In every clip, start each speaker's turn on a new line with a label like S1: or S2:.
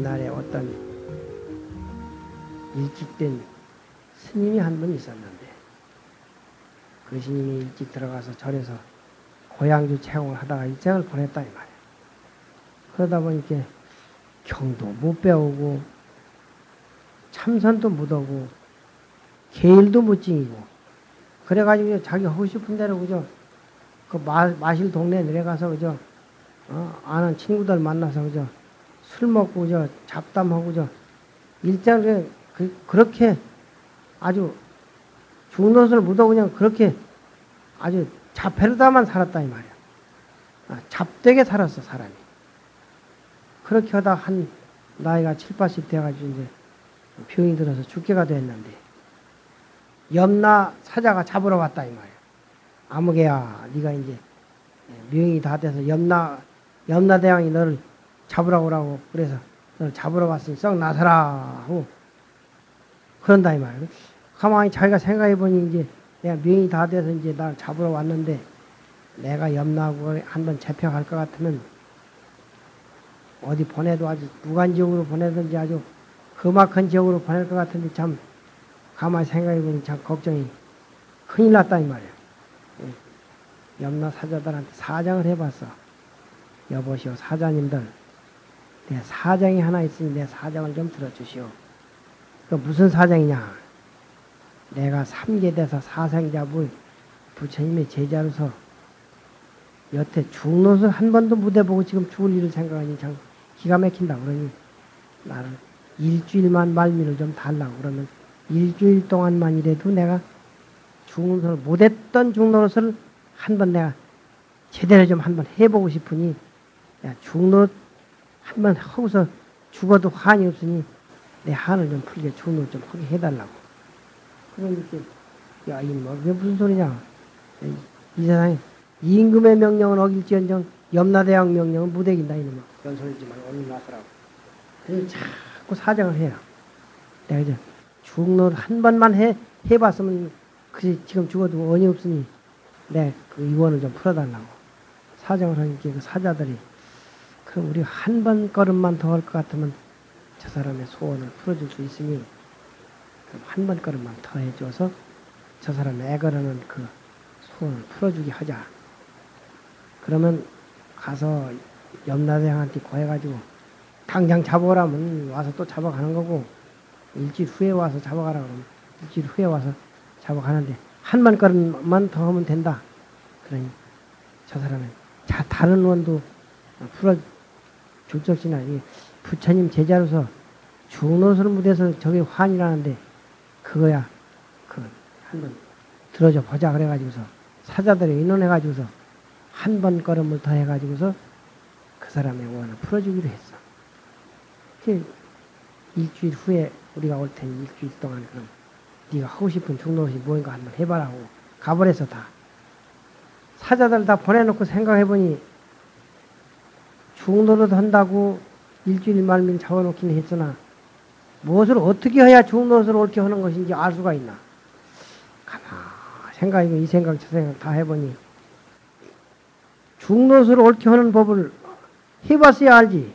S1: 옛날에 어떤 일찍된 스님이 한 분 있었는데 그 스님이 일찍 들어가서 절에서 고향주 채용을 하다가 일생을 보냈다 이 말이야. 그러다 보니까 경도 못 배우고 참선도 못 하고 계일도 못 지니고 그래가지고 자기 하고 싶은 대로 그저 그 마실 동네 내려가서 그저 아는 친구들 만나서 그저 술 먹고 그저 잡담하고 그저 일장에 그렇게 아주 죽노릇을 묻어 그냥 그렇게 아주 자폐로다만 살았다 이 말이야. 잡되게 살았어 사람이. 그렇게 하다 한 나이가 7, 80 돼가지고 이제 병이 들어서 죽게가 됐는데 염라 사자가 잡으러 왔다 이 말이야. 아무개야 네가 이제 명이 다 돼서 염라대왕이 너를 잡으라고 오라고 그래서 너를 잡으러 왔으니 썩 나서라 하고 그런다 이 말이야. 가만히 자기가 생각해보니 이제 내가 명이 다 돼서 이제 날 잡으러 왔는데 내가 염라국을 한번 잡혀갈 것 같으면 어디 보내도 아주 무간지역으로 보내든지 아주 험악한 지역으로 보낼 것 같은데 참 가만히 생각해보니 참 걱정이 큰일 났다 이 말이야. 염라 사자들한테 사장을 해봤어. 여보시오 사자님들 내 사정이 하나 있으니 내 사정을 좀 들어주시오. 그 무슨 사정이냐. 내가 3계대에서 사생잡을 부처님의 제자로서 여태 죽노릇을 한 번도 못 해보고 지금 죽을 일을 생각하니 참 기가 막힌다. 그러니 나를 일주일만 말미를 좀 달라고. 그러면 일주일 동안만 이래도 내가 죽노릇을 못했던 죽노릇을 한번 내가 제대로 좀 한번 해보고 싶으니 야 죽노릇 한번 하고서 죽어도 한이 없으니 내 한을 좀 풀게 죽노릇 좀 하게 해달라고. 그러니까 야 이 뭐 그게 무슨 소리냐. 이 세상에 임금의 명령은 어길지언정 염라대왕 명령은 못 어긴다 이놈아. 그런 소리지 말고 오늘 나서라고. 그래서 자꾸 사정을 해요. 내가 이제 죽노릇 한 번만 해봤으면 그 지금 죽어도 원이 없으니 내 그 이원을 좀 풀어달라고 사정을 하니까 그 사자들이 그럼 우리 한 번 걸음만 더 할 것 같으면 저 사람의 소원을 풀어줄 수 있으니 그럼 한 번 걸음만 더 해줘서 저 사람의 애걸하는 그 소원을 풀어주게 하자. 그러면 가서 염라대왕한테 고해가지고 당장 잡아오라면 와서 또 잡아가는 거고 일주일 후에 와서 잡아가라 그러면 일주일 후에 와서 잡아가는데 한 번 걸음만 더 하면 된다. 그러니 저 사람은 다른 원도 풀어줄 적시나 부처님 제자로서 죽노릇을 못해서 저게 환이라는데 그거야 그 한번 들어줘 보자 그래가지고서 사자들이 의논해가지고서 한 번 걸음을 더 해가지고서 그 사람의 원을 풀어주기로 했어. 그 일주일 후에 우리가 올 테니 일주일 동안 그럼 네가 하고 싶은 죽노릇이 뭔가 한번 해봐라고 가버려서 다 사자들 다 보내놓고 생각해보니 죽노릇 한다고 일주일 말미를 잡아놓기는 했으나 무엇을 어떻게 해야 죽노릇을 옳게 하는 것인지 알 수가 있나. 가만 생각이고 이 생각 저 생각 다 해보니 죽노릇을 옳게 하는 법을 해봤어야 알지.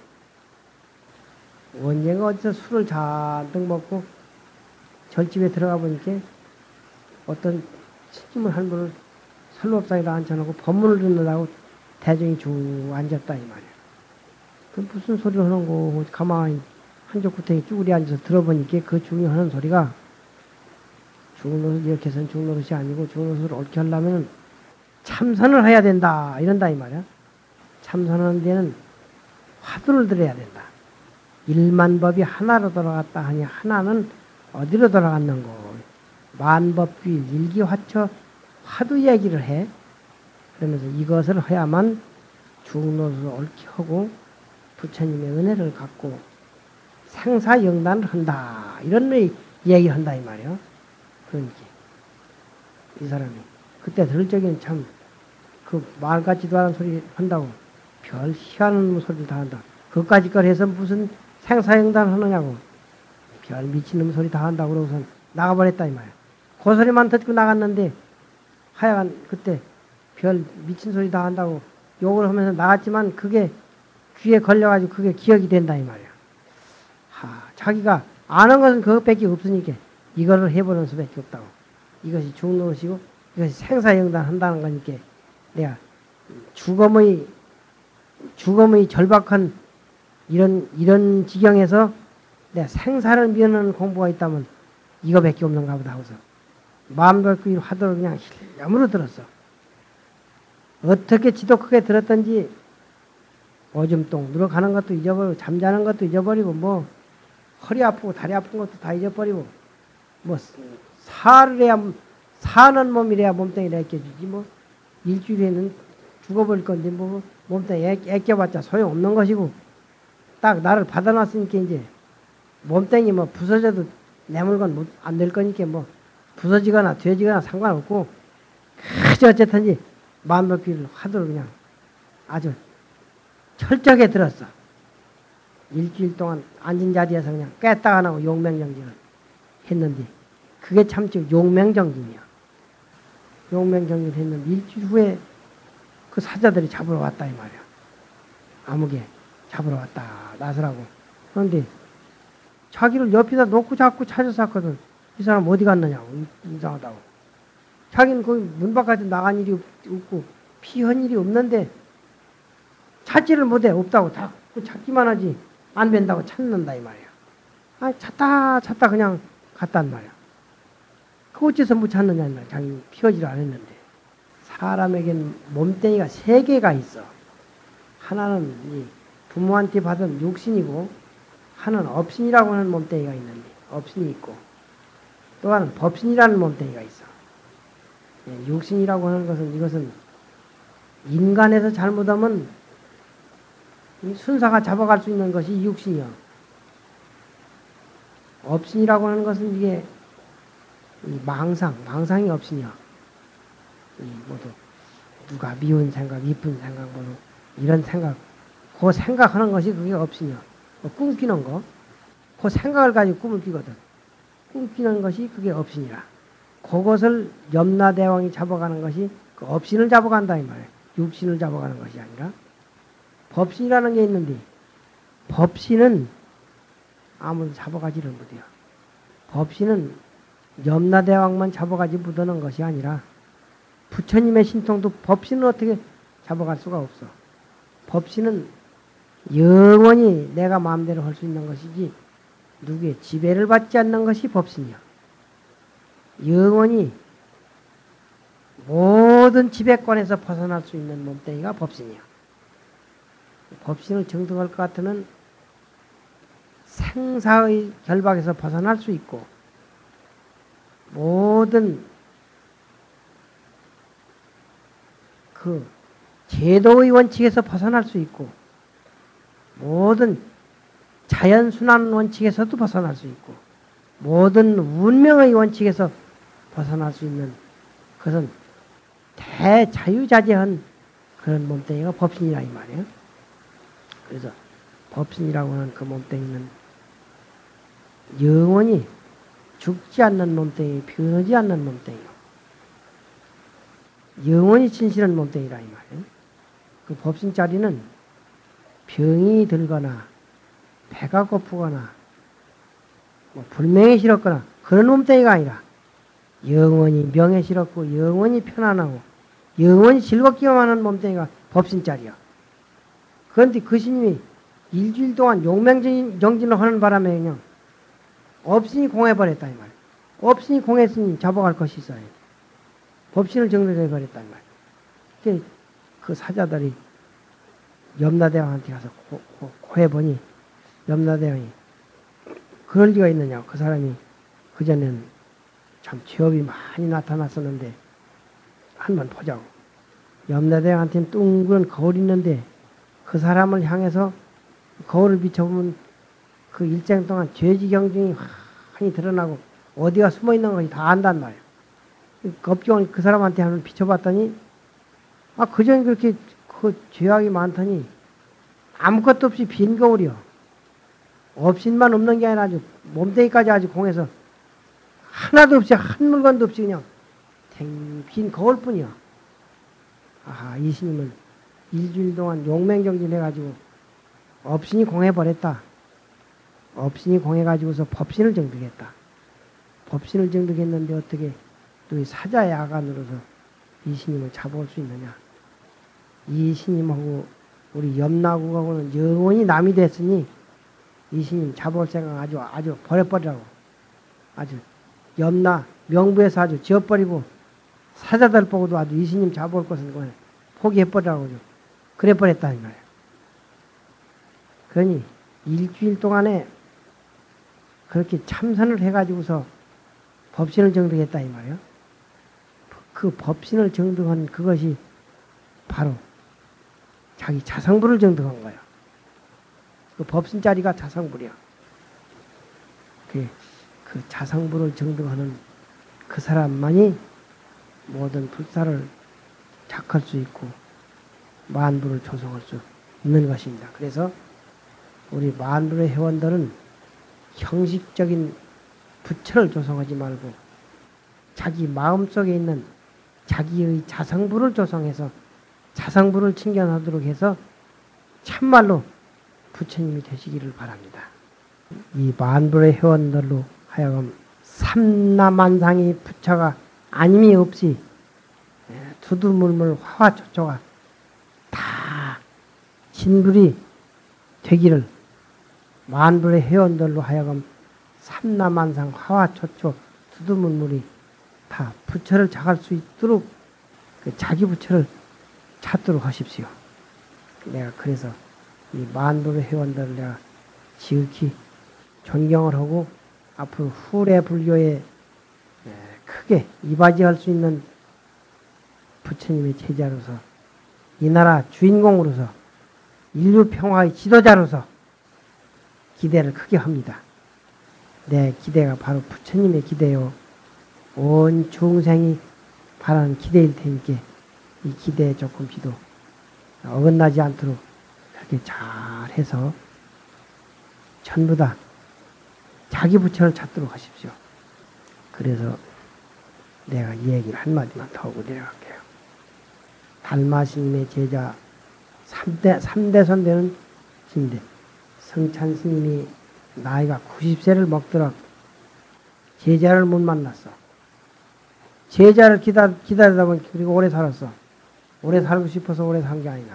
S1: 언젠가 어디서 술을 잔뜩 먹고 절집에 들어가 보니까 어떤 스님을 한 분을 설법상에다 앉혀놓고 법문을 듣는다고 대중이 쭉 앉았다 이 말이야. 그 무슨 소리를 하는 거 가만히 한쪽 구탱이 쭈그리 앉아서 들어보니까 그 중에 하는 소리가 죽노릇 이렇게 해서는 죽노릇이 아니고 죽노릇을 옳게 하려면 참선을 해야 된다 이런다 이 말이야. 참선하는 데는 화두를 들어야 된다. 일만법이 하나로 돌아갔다 하니 하나는 어디로 돌아갔는고. 만법규 일기화처 화두 얘기를 해. 그러면서 이것을 해야만 죽노릇을 옳게 하고 부처님의 은혜를 갖고 생사영단을 한다. 이런 얘기를 한다 이 말이야. 그러니까 이 사람이 그때 들을 적에는 참 그 말 같지도 않은 소리 한다고 별 희한한 소리를 다 한다. 그까짓 걸 해서 무슨 생사영단을 하느냐고 별 미친놈 소리 다 한다고 그러고선 나가버렸다 이 말이야. 그 소리만 듣고 나갔는데 하여간 그때 별 미친 소리 다 한다고 욕을 하면서 나갔지만 그게 귀에 걸려가지고 그게 기억이 된다 이 말이야. 자기가 아는 것은 그것밖에 없으니까 이거를 해보는 수밖에 없다고. 이것이 죽는 것이고 이것이 생사영단 한다는 거니까 내가 죽음의 절박한 이런 지경에서 내가 생사를 미루는 공부가 있다면 이거밖에 없는가 보다 하고서 마음대로 하도록 그냥 실념으로 들었어. 어떻게 지도 크게 들었던지 오줌똥 누러가는 것도 잊어버리고 잠자는 것도 잊어버리고 뭐 허리 아프고 다리 아픈 것도 다 잊어버리고 뭐 사는 몸이래야 몸뚱이를 애껴주지 뭐 일주일에는 죽어버릴 건데 뭐 몸뚱이 애껴봤자 소용없는 것이고 딱 나를 받아놨으니까 이제 몸뚱이 뭐 부서져도 내 물건 안 될 거니까 뭐 부서지거나 되지거나 상관없고 그저 어쨌든지 마음먹기를 하도록 그냥 아주 철저하게 들었어. 일주일 동안 앉은 자리에서 그냥 깼다 안 하고 용맹정진을 했는데 그게 참 용맹정진이야. 용맹정진을 했는데 일주일 후에 그 사자들이 잡으러 왔다 이 말이야. 아무개 잡으러 왔다 나서라고. 그런데 자기를 옆에다 놓고 자꾸 찾아서 왔거든. 이 사람 어디 갔느냐고. 이상하다고. 자기는 거기 문 바깥에 나간 일이 없고 피한 일이 없는데 찾지를 못해. 없다고 자꾸 찾기만 하지 안 된다고 찾는다 이 말이야. 찾다 그냥 갔단 말이야. 그 어째서 못 찾느냐 이 말이야. 자기 피하지를 안 했는데. 사람에겐 몸뚱이가 세 개가 있어. 하나는 이 부모한테 받은 육신이고 하나는 업신이라고 하는 몸뚱이가 있는데 업신이 있고 또 하나는 법신이라는 몸뚱이가 있어. 육신이라고 하는 것은 이것은 인간에서 잘못하면 순사가 잡아갈 수 있는 것이 육신이요. 업신이라고 하는 것은 이게 망상이 업신이야. 모두 누가 미운 생각, 이쁜 생각, 뭐 이런 생각, 그 생각하는 것이 그게 업신이야. 꿈꾸는 거, 그 생각을 가지고 꿈을 끼거든. 꿈꾸는 것이 그게 업신이라. 그것을 염라대왕이 잡아가는 것이 그 업신을 잡아간다 이 말이야. 육신을 잡아가는 것이 아니라 법신이라는 게 있는데 법신은 아무도 잡아가지를 못해요. 법신은 염라대왕만 잡아가지 못하는 것이 아니라 부처님의 신통도 법신은 어떻게 잡아갈 수가 없어. 법신은 영원히 내가 마음대로 할 수 있는 것이지 누구의 지배를 받지 않는 것이 법신이야. 영원히 모든 지배권에서 벗어날 수 있는 몸뚱이가 법신이야. 법신을 정득할 것 같으면 생사의 결박에서 벗어날 수 있고 모든 그 제도의 원칙에서 벗어날 수 있고 모든 자연순환 원칙에서도 벗어날 수 있고 모든 운명의 원칙에서 벗어날 수 있는 그것은 대자유자재한 그런 몸뚱이가 법신이라 이 말이에요. 그래서 법신이라고 하는 그 몸뚱이는 영원히 죽지 않는 몸뚱이, 변하지 않는 몸뚱이요. 영원히 진실한 몸뚱이라 이 말이에요. 그 법신자리는 병이 들거나 배가 고프거나 뭐 불명이 싫었거나 그런 몸뚱이가 아니라 영원히 명예 싫었고 영원히 편안하고 영원히 즐겁기만 하는 몸뚱이가 법신자리야. 그런데 그 스님이 일주일 동안 용맹정진을 하는 바람에 그냥 업신이 공해버렸다 이 말이야. 업신이 공했으니 잡아갈 것이 있어요. 법신을 정립해버렸다 이 말이야. 그 사자들이 염라대왕한테 가서 고해보니 염라대왕이 그럴 리가 있느냐고. 그 사람이 그전엔 참 죄업이 많이 나타났었는데 한번 보자고. 염라대왕한테는 둥그런 거울이 있는데 그 사람을 향해서 거울을 비춰보면 그 일생 동안 죄지 경중이 많이 드러나고 어디가 숨어있는 것이 다 안단 말이야. 법경을 그 사람한테 한번 비춰봤더니 그전에 그렇게 그 죄악이 많더니 아무것도 없이 빈 거울이요. 업신만 없는 게 아니라 아주 몸뚱이까지 아주 공해서 하나도 없이 한 물건도 없이 그냥 빈 거울뿐이야. 이 스님은 일주일 동안 용맹정진 해가지고 업신이 공해버렸다. 업신이 공해가지고서 법신을 정득했다. 법신을 정득했는데 어떻게 또 이 사자의 아간으로서 이 스님을 잡아올 수 있느냐. 이 스님하고 우리 염라국하고는 영원히 남이 됐으니 이 스님 잡아올 생각 아주 버려버리라고. 아주 염라 명부에서 아주 지어버리고 사자들 보고도 아주 이 스님 잡아올 것은 그냥 포기해버리라고 그래 버렸다 이 말이야. 그러니 일주일 동안에 그렇게 참선을 해가지고서 법신을 정득했다 이 말이야. 그 법신을 정득한 그것이 바로 자기 자성불을 정득한 거야. 그 법신자리가 자성불이야. 그 자성불을 정득하는 그 사람만이 모든 불사를 작할 수 있고 만불을 조성할 수 있는 것입니다. 그래서 우리 만불의 회원들은 형식적인 부처를 조성하지 말고 자기 마음속에 있는 자기의 자성불을 조성해서 자성불을 충전하도록 해서 참말로 부처님이 되시기를 바랍니다. 이 만불의 회원들로 하여금 삼라만상의 부처가 아님이 없이 두두물물 화화초초가 다 진불이 되기를 만불의 회원들로 하여금 삼라만상 화화초초 두두물물이 다 부처를 작할 수 있도록 그 자기 부처를 찾도록 하십시오. 내가 그래서 이 만불의 회원들을 내가 지극히 존경을 하고 앞으로 후래 불교에 크게 이바지할 수 있는 부처님의 제자로서 이 나라 주인공으로서 인류 평화의 지도자로서 기대를 크게 합니다. 내 기대가 바로 부처님의 기대요. 온 중생이 바라는 기대일 테니까 이 기대에 조금씩도 어긋나지 않도록 그렇게 잘해서 전부 다 자기 부처를 찾도록 하십시오. 그래서 내가 이 얘기를 한마디만 더 하고 내려갈게요. 달마스님의 제자 3대 선대는 스님인데 성찬 스님이 나이가 90세를 먹더라 제자를 못 만났어. 제자를 기다리다 보니 그리고 오래 살았어. 오래 살고 싶어서 오래 산 게 아니라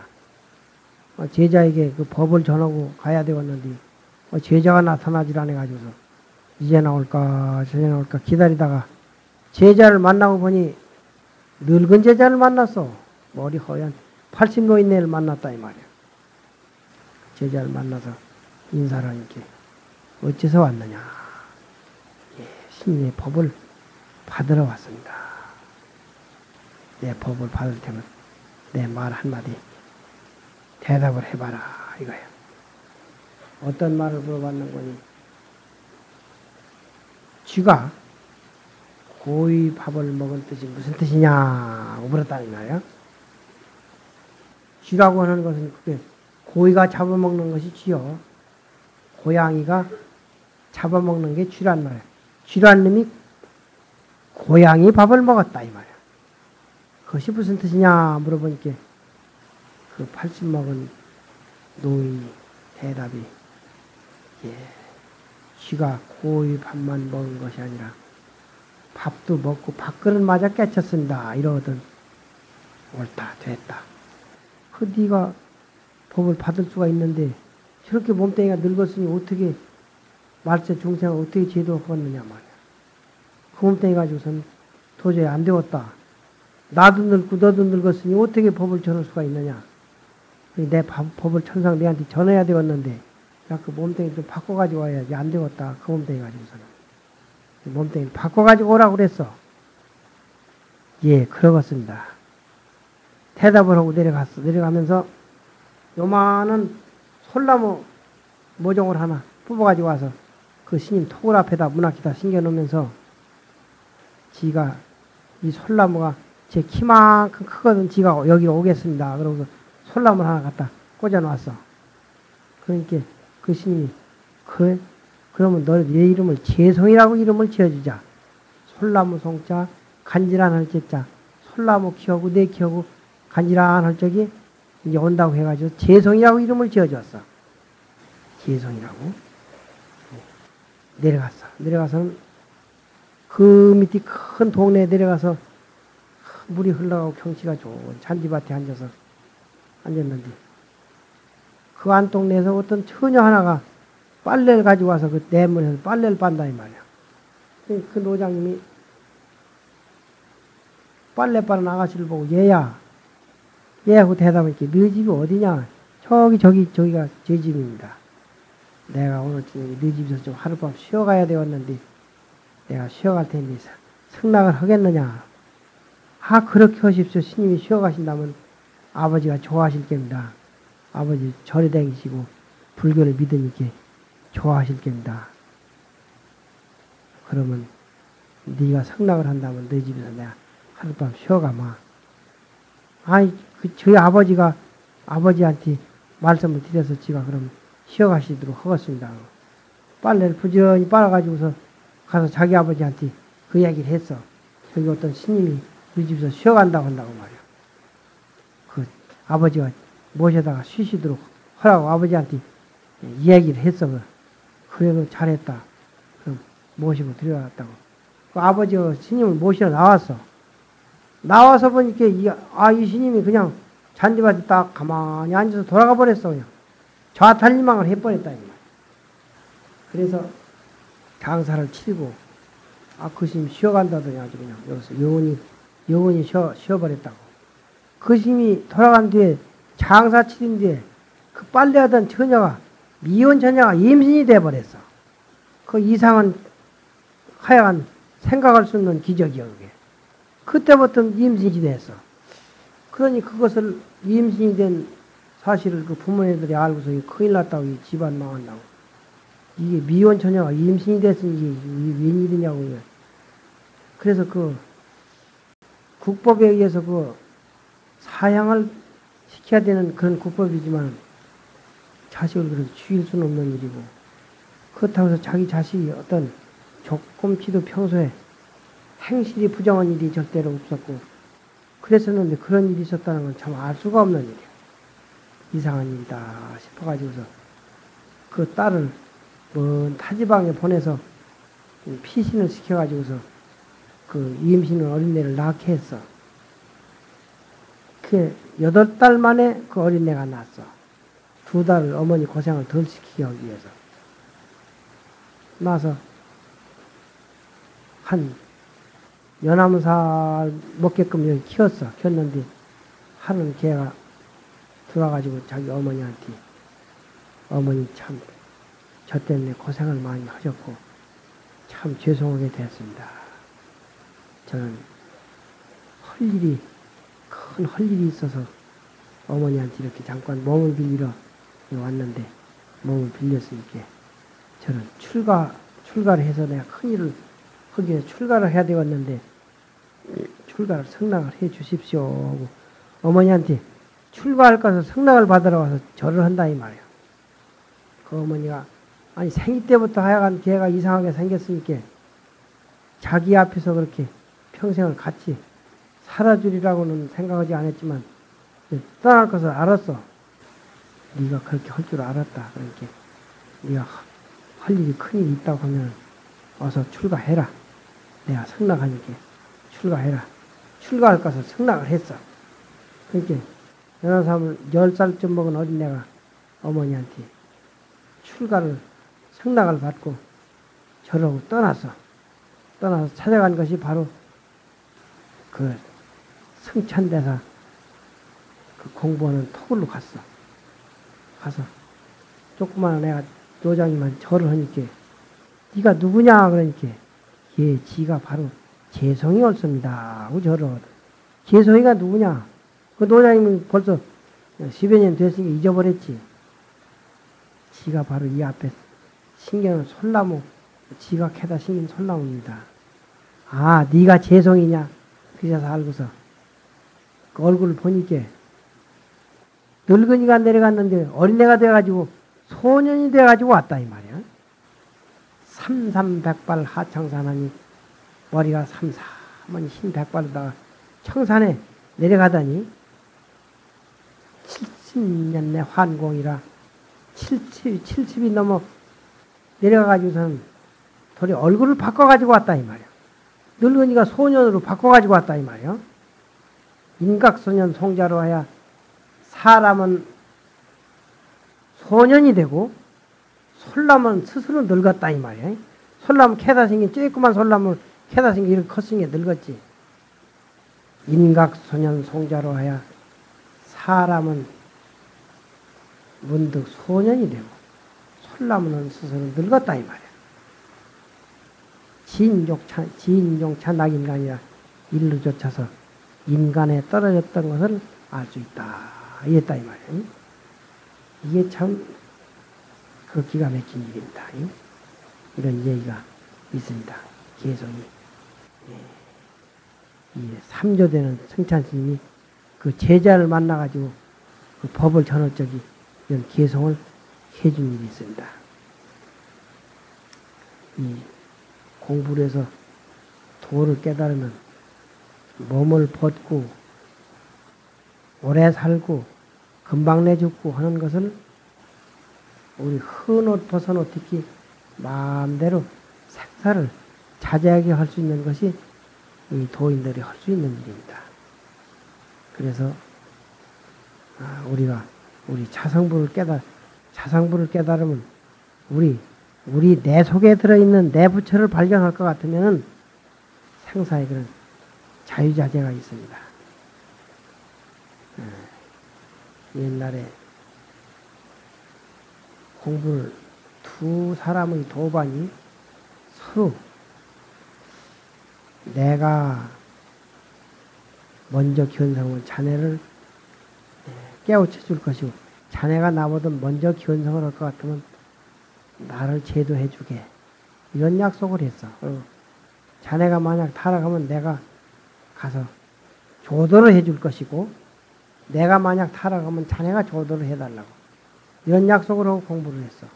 S1: 제자에게 그 법을 전하고 가야 되었는데 제자가 나타나질 않아가지고서 이제 나올까 저제 나올까 기다리다가 제자를 만나고 보니 늙은 제자를 만났어. 머리 허연 80노인네를 만났다 이 말이야. 제자를 만나서 인사를 하니까 어째서 왔느냐. 예, 스님의 법을 받으러 왔습니다. 내 법을 받을 테면 내 말 한마디 대답을 해봐라 이거야. 어떤 말을 물어봤는 거니? 쥐가 고이 밥을 먹은 뜻이 무슨 뜻이냐고 물었다는 말이야. 쥐라고 하는 것은 그게 고이가 잡아먹는 것이 쥐요. 고양이가 잡아먹는 게 쥐란 말이야. 쥐란 놈이 고양이 밥을 먹었다 이 말이야. 그것이 무슨 뜻이냐 물어보니까 그 80 먹은 노인이 대답이 쥐가 고이 밥만 먹은 것이 아니라 밥도 먹고 밥그릇마저 깨쳤습니다. 이러거든. 옳다 됐다. 그 네가 법을 받을 수가 있는데 저렇게 몸뚱이가 늙었으니 어떻게 말세 중생을 어떻게 제도하겠느냐 말이야. 그 몸뚱이 가지고서는 도저히 안 되었다. 나도 늙고 너도 늙었으니 어떻게 법을 전할 수가 있느냐. 내 법을 천상 내한테 전해야 되었는데 그 몸뚱이 좀 바꿔가지고 와야지. 안 되었다. 그 몸뚱이 가지고서는. 몸뚱이를 바꿔가지고 오라고 그랬어. 예, 그러겠습니다. 대답을 하고 내려갔어. 내려가면서 요만한 솔나무 모종을 하나 뽑아가지고 와서 그 스님 토굴 앞에다 문 앞에다 심겨놓으면서 지가 이 솔나무가 제 키만큼 크거든. 지가 여기 오겠습니다. 그러고서 솔나무를 하나 갖다 꽂아놨어. 그러니까 그 스님이 그래? 그러면 너 내 이름을 재성이라고 이름을 지어주자. 솔나무 송자 간질한 헐제자 솔나무 키우고 내 키우고 간질한 헐적이 이제 온다고 해가지고 재성이라고 이름을 지어줬어. 재성이라고. 내려갔어. 내려가서는 그 밑에 큰 동네에 내려가서 물이 흘러가고 경치가 좋은 잔디밭에 앉았는데 그 안 동네에서 어떤 처녀 하나가 빨래를 가지고 와서 그 내문에서 빨래를 빤다 이 말이야. 그 노장님이 빨래 빠는 아가씨를 보고 얘야 하고 대답했지. 너 집이 어디냐? 저기가 제 집입니다. 내가 오늘 저녁에 너 집에서 좀 하룻밤 쉬어가야 되었는데 내가 쉬어갈 테니 승낙을 하겠느냐? 아 그렇게 하십시오. 스님이 쉬어가신다면 아버지가 좋아하실 겁니다. 아버지 절에 다니시고 불교를 믿으니까 좋아하실 겁니다. 그러면 네가 승낙을 한다면 너 집에서 내가 하룻밤 쉬어가마. 아니 저희 아버지가 아버지한테 말씀을 드려서 지가 그럼 쉬어가시도록 하겠습니다. 빨래를 부지런히 빨아가지고서 가서 자기 아버지한테 그 이야기를 했어. 저기 어떤 스님이 우리 집에서 쉬어간다고 한다고 말이야. 그 아버지가 모셔다가 쉬시도록 하라고 아버지한테 이야기를 했어. 그래도 잘했다. 그럼 모시고 들여왔다고. 그 아버지가 스님을 모시러 나왔어. 나와서 보니까 이 스님이 그냥 잔디밭에 딱 가만히 앉아서 돌아가 버렸어. 그냥 좌탈리망을 해버렸다. 그래서 장사를 치르고 그 스님 쉬어간다더니 아주 그냥 여기서 영원히 쉬어버렸다고. 그 스님이 돌아간 뒤에 장사 치른 뒤에 그 빨래하던 처녀가 미혼 처녀가 임신이 돼버렸어. 그 이상은 하여간 생각할 수 없는 기적이야 그게. 그때부터 임신이 됐어. 그러니 그것을 임신이 된 사실을 그 부모님들이 알고서 큰일 났다고 이 집안 망한다고. 이게 미혼 처녀가 임신이 됐으니 이게 웬일이냐고. 그래서 그 국법에 의해서 그 사양을 시켜야 되는 그런 국법이지만 자식을 그렇게 죽일 수는 없는 일이고, 그렇다고 해서 자기 자식이 어떤 조금치도 평소에 행실이 부정한 일이 절대로 없었고 그랬었는데 그런 일이 있었다는 건 참 알 수가 없는 일이야. 이상한 일이다 싶어가지고서 그 딸을 먼 타지방에 보내서 피신을 시켜가지고서 그 임신한 어린애를 낳게 했어. 그 8달 만에 그 어린애가 났어. 2달을 어머니 고생을 덜 시키기 위해서. 나서 한 연암살 먹게끔 여기 키웠는데 하는 걔가 들어와가지고 자기 어머니한테 어머니 참 저 때문에 고생을 많이 하셨고 참 죄송하게 됐습니다. 저는 큰 할 일이 있어서 어머니한테 이렇게 잠깐 몸을 빌리러 왔는데 몸을 빌렸으니까 저는 출가를 해서 내가 큰 일을 하기 위해서 출가를 해야 되었는데 출가를 승낙을 해 주십시오 하고 어머니한테 출가할 것을 승낙을 받으러 와서 절을 한다 이 말이야. 그 어머니가 아니 생일 때부터 하여간 걔가 이상하게 생겼으니까 자기 앞에서 그렇게 평생을 같이 살아주리라고는 생각하지 않았지만 떠날 것을 알았어. 네가 그렇게 할 줄 알았다. 그러니까 네가 할 일이 큰 일이 있다고 하면 어서 출가해라. 내가 승낙하니까 출가해라. 출가할 것을 승낙을 했어. 그러니까 10살쯤 먹은 어린애가 어머니한테 승낙을 받고 저러고 떠나서 찾아간 것이 바로 그 승천대사 그 공부하는 토굴로 갔어. 가서 조그마한 애가 노장님한테 절을 하니까 네가 누구냐 그러니까 지가 바로 재성이 옳습니다 하고 절을 하거든. 재성이가 누구냐? 그 노장님은 벌써 10여 년 됐으니까 잊어버렸지. 지가 바로 이 앞에 신기한 솔나무, 지가 캐다 신긴 솔나무입니다. 아, 네가 재성이냐? 그래서 알고서 그 얼굴을 보니까 늙은이가 내려갔는데 어린애가 돼가지고 소년이 돼가지고 왔다 이 말이야. 삼삼백발 하청산하니 머리가 삼삼하니 흰백발로다가 청산에 내려가다니 70년 내 환공이라 70이 넘어 내려가가지고서는 돌이 얼굴을 바꿔가지고 왔다 이 말이야. 늙은이가 소년으로 바꿔가지고 왔다 이 말이야. 인각소년 송자로 하여 사람은 소년이 되고 솔나무는 스스로 늙었다 이 말이야. 솔나무 캐다 생긴 쬐끄만 솔나무 캐다 생긴 이렇게 컸으니까 늙었지. 인각소년 송자로 하여 사람은 문득 소년이 되고 솔나무는 스스로 늙었다 이 말이야. 지인종차 낙인간이라 일로 쫓아서 인간에 떨어졌던 것을 알 수 있다. 이랬다 이 말이야. 이게 참 그 기가 막힌 일입니다. 이런 얘기가 있습니다. 개성이. 이 삼조되는 성찬스님이 그 제자를 만나가지고 그 법을 전할 적이 이런 개성을 해준 일이 있습니다. 이 공부를 해서 도를 깨달으면 몸을 벗고 오래 살고 금방 내 죽고 하는 것을 우리 헌옷 벗어놓 특히 마음대로 생사를 자제하게 할 수 있는 것이 이 도인들이 할 수 있는 일입니다. 그래서 우리가 우리 자성부를 깨달으면 우리 내 속에 들어있는 내 부처를 발견할 것 같으면 생사의 그런 자유자재가 있습니다. 옛날에 공부를 두 사람의 도반이 서로 내가 먼저 견성을 자네를 깨우쳐 줄 것이고 자네가 나보다 먼저 견성을 할 것 같으면 나를 제도해 주게 이런 약속을 했어. 자네가 만약 타락하면 내가 가서 조도를 해줄 것이고 내가 만약 타락하면 자네가 조도를 해달라고 이런 약속을 하고 공부를 했어.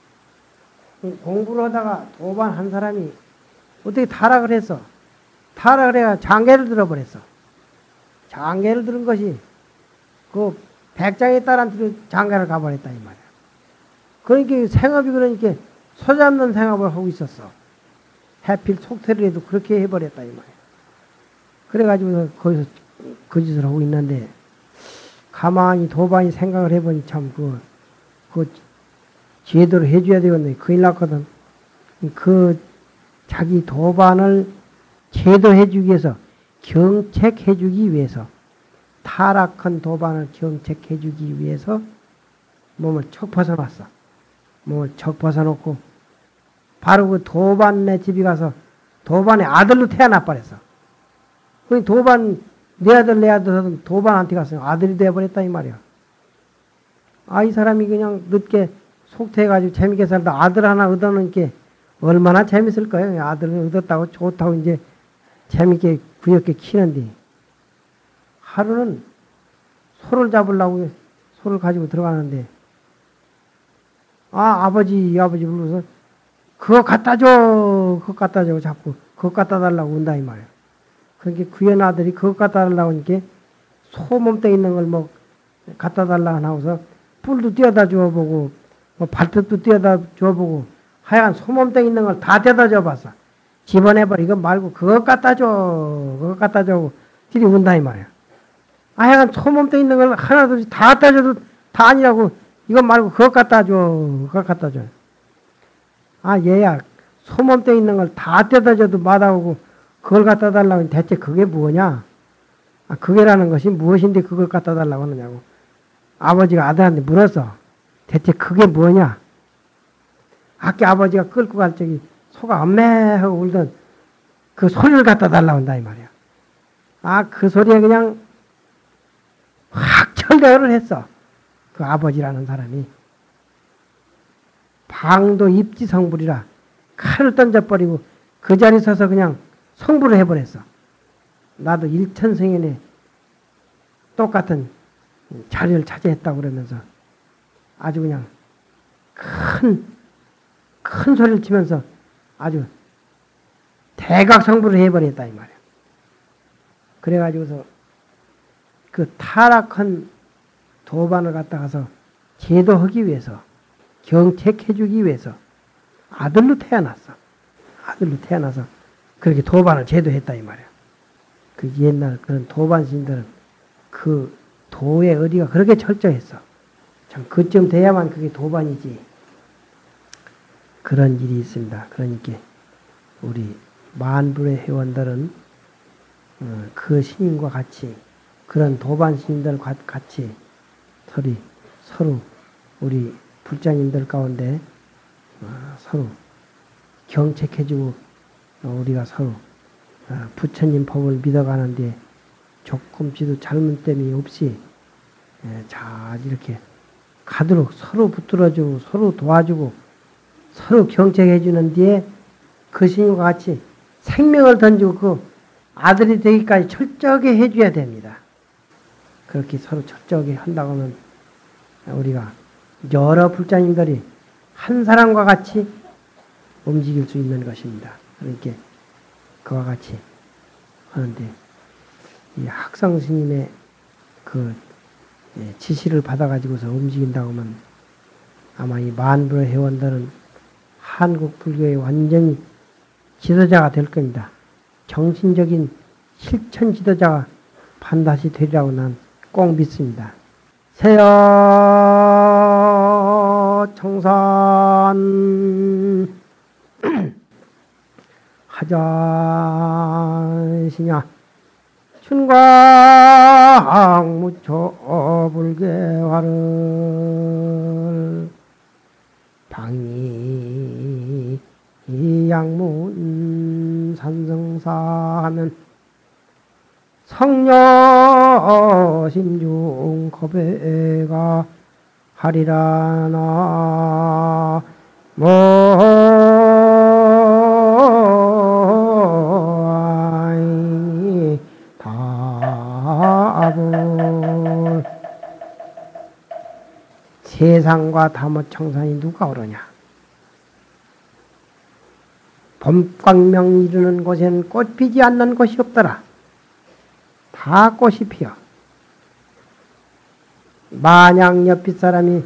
S1: 공부를 하다가 도반 한 사람이 어떻게 타락을 했어. 타락을 해야 장계를 들어버렸어. 장계를 들은 것이 그 백장의 딸한테 장계를 가버렸다 이 말이야. 그러니까 생업이 그러니까 소잡는 생업을 하고 있었어. 해필 속태를 해도 그렇게 해버렸다 이 말이야. 그래가지고 거기서 그 짓을 하고 있는데 가만히 도반이 생각을 해보니 참 그 제대로 해줘야 되겠네. 큰일 났거든. 그 자기 도반을 제도해주기 위해서 경책해주기 위해서 타락한 도반을 경책해주기 위해서 몸을 척 벗어놨어. 몸을 척 벗어놓고 바로 그 도반네 집에 가서 도반의 아들로 태어나 버렸어. 그 도반 내 아들 도반한테 가서 아들이 되어버렸다 이 말이야. 이 사람이 그냥 늦게 속태해가지고 재밌게 살다 아들 하나 얻어놓으니까 얼마나 재밌을 거예요. 아들을 얻었다고 좋다고 이제 재밌게 구역게 키는데 하루는 소를 잡으려고 소를 가지고 들어가는데 아버지 부르면서 그거 갖다 줘 자꾸 그거 갖다 달라고 온다 이 말이야. 그러니까 구현 아들이 그거 갖다 달라고 하니까 소 몸뚱이 있는 걸 뭐 갖다 달라고 하고서 뿔도 띄어다 줘보고 뭐 발톱도 띄어다 줘보고 하여간 소 몸뚱이 있는 걸 다 떼다 줘봤어. 집어내버려. 이거 말고 그거 갖다 줘 들이 온다 이 말이야. 하여간 소 몸뚱이 있는 걸 하나도 다 갖다 줘도 다 아니라고 이거 말고 그거 갖다 줘. 얘야 소 몸뚱이 있는 걸 다 떼다 줘도 마다오고 그걸 갖다 달라고 하니 대체 그게 뭐냐? 그게라는 것이 무엇인데 그걸 갖다 달라고 하느냐고. 아버지가 아들한테 물었어. 대체 그게 뭐냐? 아까 아버지가 끌고 갈 적이 소가 엄매하고 울던 그 소리를 갖다 달라고 한다 이 말이야. 그 소리에 그냥 확 철거를 했어. 그 아버지라는 사람이. 방도 입지성불이라 칼을 던져버리고 그 자리에 서서 그냥 성불을 해버렸어. 나도 일천성인의 똑같은 자리를 차지했다고 그러면서 아주 그냥 큰 소리를 치면서 아주 대각성불을 해버렸다 이 말이야. 그래가지고서 그 타락한 도반을 갖다가서 제도하기 위해서 경책해주기 위해서 아들로 태어났어. 아들로 태어나서 그렇게 도반을 제도했다 이 말이야. 그 옛날 그런 도반 신들은 그 도의 의리가 그렇게 철저했어. 참 그쯤 돼야만 그게 도반이지. 그런 일이 있습니다. 그러니까 우리 만불의 회원들은 그 신인과 같이 그런 도반 신인들과 같이 서로 우리 불자님들 가운데 서로 경책해주고 우리가 서로 부처님 법을 믿어가는데 조금씩도 잘못됨이 없이 잘 이렇게 가도록 서로 붙들어주고 서로 도와주고 서로 경책해주는 뒤에 그 신과 같이 생명을 던지고 그 아들이 되기까지 철저하게 해줘야 됩니다. 그렇게 서로 철저하게 한다고 하면 우리가 여러 불자님들이 한 사람과 같이 움직일 수 있는 것입니다. 그러니까 그와 같이 하는데 이 학상 스님의 그 지시를 받아가지고서 움직인다고 하면 아마 이 만불의 회원들은 한국 불교의 완전히 지도자가 될 겁니다. 정신적인 실천 지도자가 반드시 되리라고 난 꼭 믿습니다. 세여 청산 하자시냐 춘광 무초 불개화를 방이 양문 산성사하면 성녀 신중 거배가 하리라나 뭐아이 답을 세상과 다모청산이 누가 오르냐. 봄광명 이르는 곳에는 꽃 피지 않는 곳이 없더라. 다 꽃이 피어. 만약 옆집 사람이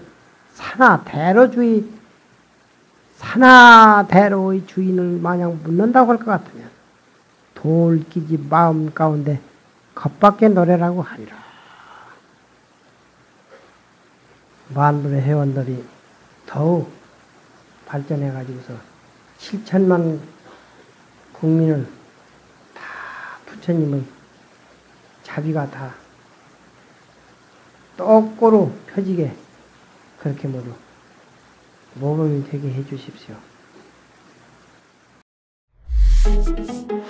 S1: 산하대로의 주인을 만약 묻는다고 할 것 같으면 돌끼지 마음 가운데 겉밖에 노래라고 하리라. 만불의 회원들이 더욱 발전해가지고서 7천만 국민을 다 부처님의 자비가 다 똑고루 펴지게 그렇게 모두 모범이 되게 해 주십시오.